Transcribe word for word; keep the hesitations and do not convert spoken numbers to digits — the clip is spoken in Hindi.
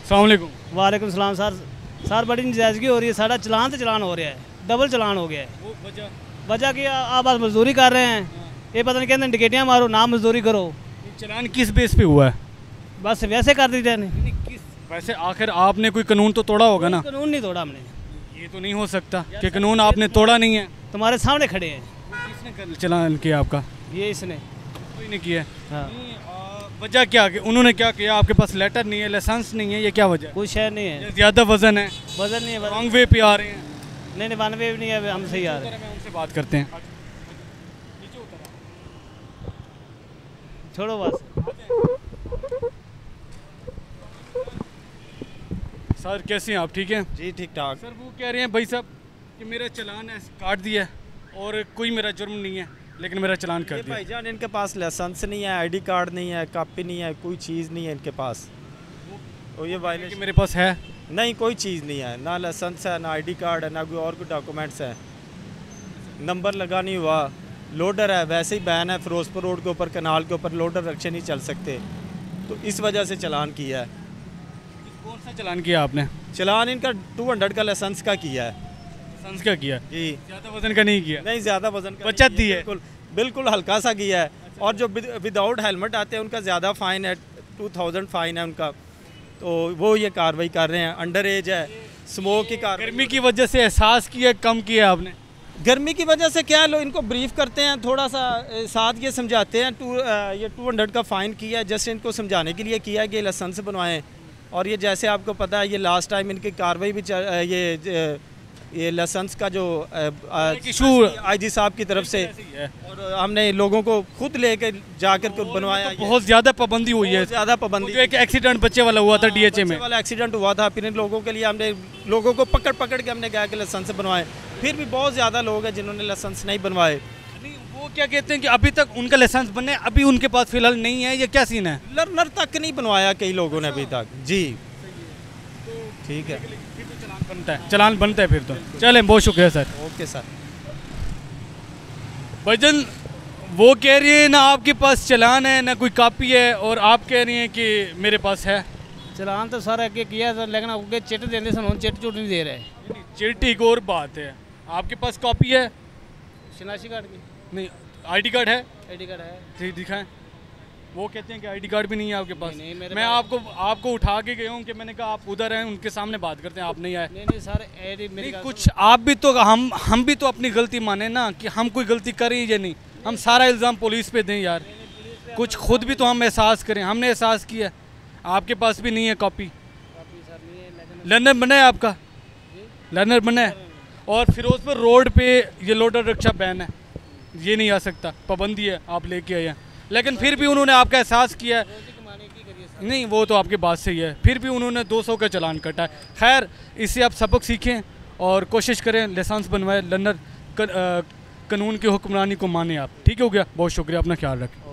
अस्सलाम वालेकुम। वालेकुम सलाम सर। सर बड़ी नजायज़गी हो रही है, सारा चलान तो चलान हो रहा है, डबल चलान हो गया है। वो वजह वजह की आप बस मजदूरी कर रहे हैं, ये पता नहीं कहते टिकटियाँ मारो ना मजदूरी करो। चलान किस बेस पे हुआ है? बस वैसे कर दी जाने। किस वैसे आखिर आपने कोई कानून तो तोड़ा होगा ना? कानून नहीं तोड़ा हमने। ये तो नहीं हो सकता कि कानून आपने तोड़ा नहीं है। तुम्हारे सामने खड़े हैं। किसने चलान किया आपका? ये इसने। कोई नहीं किया। हाँ। वजह क्या कि उन्होंने क्या किया? आपके पास लेटर नहीं है, लाइसेंस नहीं है, ये क्या वजह है? कोई शहर नहीं है, ज़्यादा वजन है, वजन नहीं है, रॉन्ग वे पे आ रहे हैं। नहीं नहीं वन वे भी नहीं है, हम सही आ रहे हैं। उनसे बात करते हैं। छोड़ो बस। सर कैसे हैं आप? ठीक हैं जी ठीक ठाक। सर वो कह रहे हैं भाई साहब कि मेरा चलान है काट दिया है और कोई मेरा जुर्म नहीं है, लेकिन मेरा चलान कर दिया। भाईजान इनके पास लाइसेंस नहीं है, आईडी कार्ड नहीं है, कॉपी नहीं है, कोई चीज़ नहीं है इनके पास। तो ये वायलेशन मेरे पास है नहीं, कोई चीज़ नहीं है, ना लाइसेंस है, ना आईडी कार्ड है, ना कोई और कोई डॉक्यूमेंट्स है, नंबर लगा नहीं हुआ, लोडर है, वैसे ही बैन है फिरोजपुर रोड के ऊपर, कनाल के ऊपर लोडर रक्शे नहीं चल सकते, तो इस वजह से चलान किया है। कौन सा चलान किया आपने? चलान इनका टू हंड्रेड का लाइसेंस का किया है। लाइसेंस का किया जी, ज़्यादा वजन का नहीं किया? नहीं ज़्यादा वजन का बचत दी है, बिल्कुल बिल्कुल हल्का सा किया है। और जो विदाउट हेलमेट आते हैं उनका ज़्यादा फ़ाइन है, टू थाउजेंड फ़ाइन है उनका, तो वो ये कार्रवाई कर रहे हैं। अंडर एज है, स्मोक की कार्रवाई। गर्मी की वजह से एहसास किया कम किया आपने? गर्मी की वजह से क्या लो इनको ब्रीफ करते हैं, थोड़ा सा साथ ये समझाते हैं। टू ये टू हंड्रेड का फ़ाइन किया है, जस्ट इनको समझाने के लिए किया है कि लाइसेंस बनवाएं। और ये जैसे आपको पता है ये लास्ट टाइम इनकी कार्रवाई भी ये ये लाइसेंस का जो इशू आईजी साहब की तरफ से, और हमने लोगों को खुद लेके जाकर बनवाया। तो बहुत ज़्यादा पाबंदी हुई है, ज़्यादा पाबंदी। एक एक्सीडेंट बच्चे वाला हुआ था डीएचए में, वाला एक्सीडेंट हुआ था, फिर इन लोगों के लिए हमने लोगों को पकड़ पकड़ के हमने कहा कि लाइसेंस बनवाएं। फिर भी बहुत ज़्यादा लोग हैं जिन्होंने लाइसेंस नहीं बनवाए। वो क्या कहते हैं कि अभी तक उनका लाइसेंस बनने अभी उनके पास फिलहाल नहीं है, ये क्या सीन है? लर्नर तक नहीं बनवाया कई लोगों ने अभी तक। जी ठीक है, चलान बनता है, चलान बनता है फिर तो। चलें, बहुत शुक्रिया सर। Okay sir. भाईजान वो कह रही है ना आपके पास चलान है ना कोई कापी है, और आप कह रही हैं कि मेरे पास है। चलान तो सर अगे किया सर, लेकिन अगे चिट देते सन, चिट चुट नहीं दे रहे। चिट एक और बात है, आपके पास कॉपी है? शनासी कार्ड की नहीं, आईडी कार्ड है? आईडी कार्ड है। ठीक दिखाएं। वो कहते हैं कि आईडी कार्ड भी नहीं है आपके पास। नहीं, नहीं, मेरे मैं पास... आपको आपको उठा के गया हूँ कि मैंने कहा आप उधर हैं, उनके सामने बात करते हैं, आप नहीं आए। नहीं नहीं सर, नहीं कुछ आप भी तो हम हम भी तो अपनी गलती माने ना कि हम कोई गलती करें या नहीं। हम सारा इल्ज़ाम पुलिस पे दें यार, कुछ खुद भी तो हम एहसास करें। हमने एहसास किया, आपके पास भी नहीं है कॉपी। लर्नर बना है आपका? लर्नर बना है। और फिरोजपुर रोड पे ये लोडर रिक्शा बैन है, ये नहीं आ सकता, पाबंदी है, आप लेके आए हैं। लेकिन फिर भी उन्होंने आपका एहसास किया है। नहीं वो तो आपकी बात सही है, फिर भी उन्होंने दो सौ का चलान कटा है। खैर इससे आप सबक सीखें और कोशिश करें लाइसेंस बनवाएं, लर्नर कानून की हुक्मरानी को माने आप। ठीक हो गया, बहुत शुक्रिया, अपना ख्याल रखें।